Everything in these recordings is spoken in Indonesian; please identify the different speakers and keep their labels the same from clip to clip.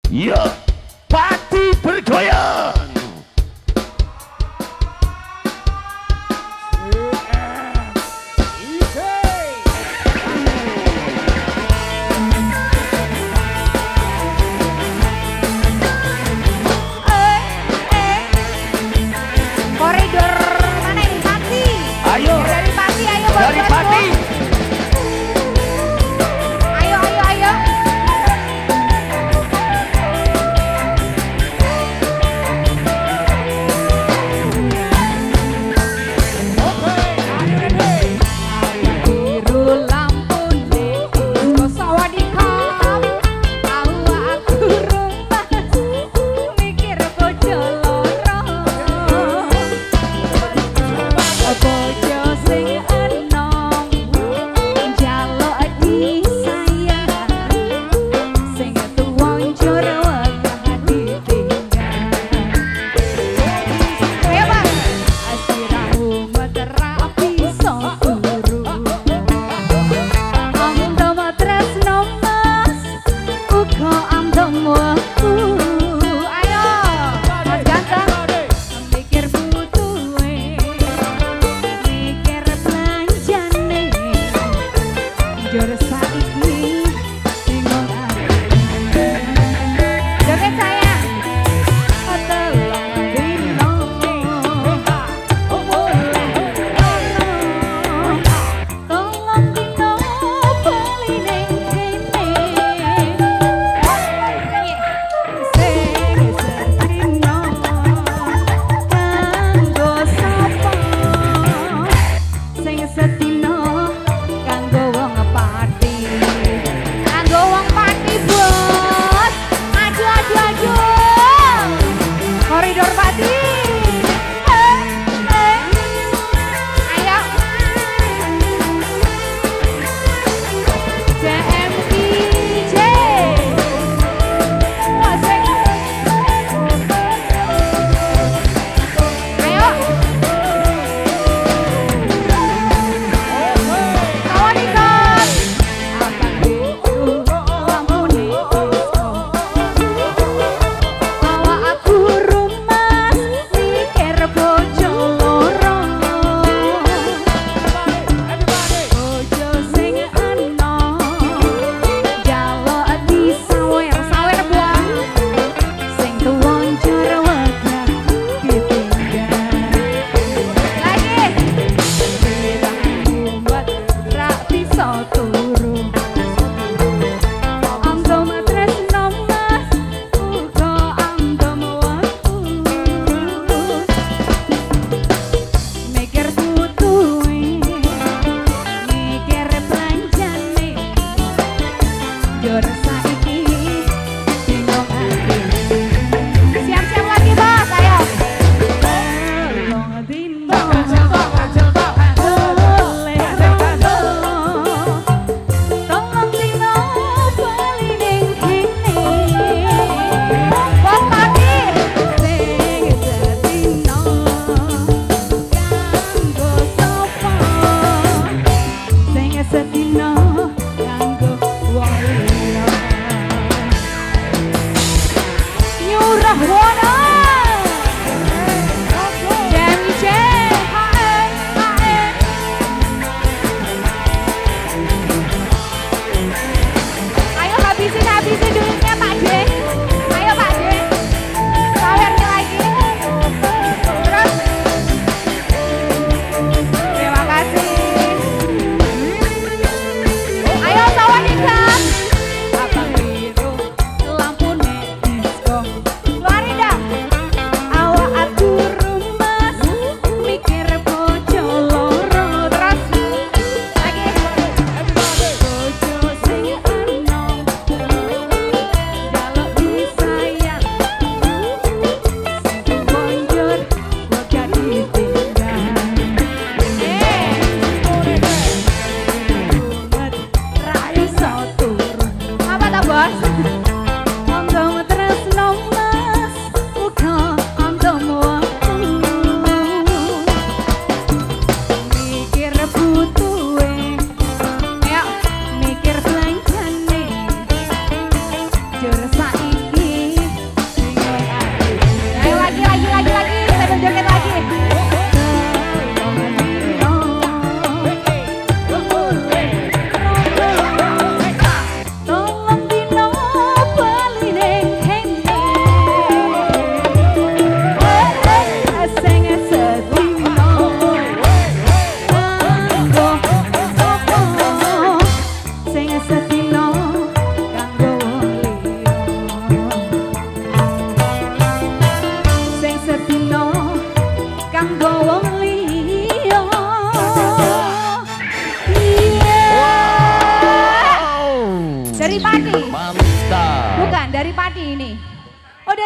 Speaker 1: Ya, Pati bergoyang.
Speaker 2: Koridor mana ini Pati?
Speaker 1: Ayo.
Speaker 2: Dari Pati, ayo
Speaker 1: Dari
Speaker 2: bos-bosku.
Speaker 1: Pati.
Speaker 2: Ayo, ayo, ayo. Biru lampune, kok sawadikap. Tahu aku rumah, mikir bojo loro. Bojo sing enom, njaluk disayang. Sing tuwa njur wegah ditinggal. Ayo Bang, asiramu metera bisa turu. Amdom tresno mas, uga amdom wektu. Ayo, Mas Ganteng, mikir butuhe, mikir belanjane. Njur saiki bingung ati. Joget sayang. Tolong dino, tolong dino bali ning kene. Sing sedino kanggo sapa? Sing sedino kanggo wong Pati. Kanggo wong Pati, Bos. Aju, aju, aju. Koridor Pati. Ayo. JMPJ. Wasik. Ayo. Sawadikap. Abang itu lampune iso. Bawa aku rumah, mikir bojo loro. Bojo sing enom, njaluk disawer-sawer buang. Sing tuwa njur wegah ditinggal. Lagi. Biramu metera bisa turu. Amdom tresno mas, uga amdom wektu. Mikir butuhe, mikir belanjane. Njur saiki bingung ati. Siap-siap lagi Bos, ayo. Tolong dino, oleh rondo. Tolong dino bali ning kene. Bos Pati. Sing sedino kanggo sapa? Sing sedino kanggo wong liya. Nyurah wono. JMJ, ayo habisin duitnya Pak D. Ayo Pak D. Sawernya lagi. Terus. Terima kasih. Ayo sawadikap. Abang biru lampune disco. Keluarin dah.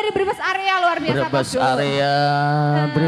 Speaker 2: dari Brebes area luar biasa.
Speaker 1: Brebes
Speaker 2: Bos Dul.
Speaker 1: area